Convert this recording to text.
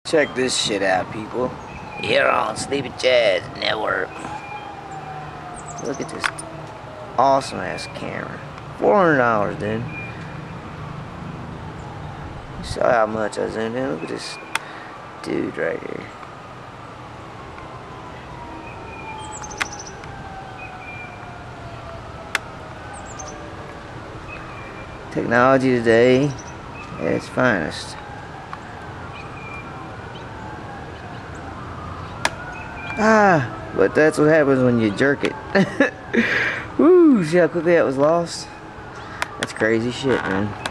Check this shit out, people. Here on Sleepy Jazz Network. Look at this awesome ass camera. $400, dude. You saw how much I zoomed in. Look at this dude right here. Technology today at its finest. But that's what happens when you jerk it. Woo, see how quickly that was lost? That's crazy shit, man.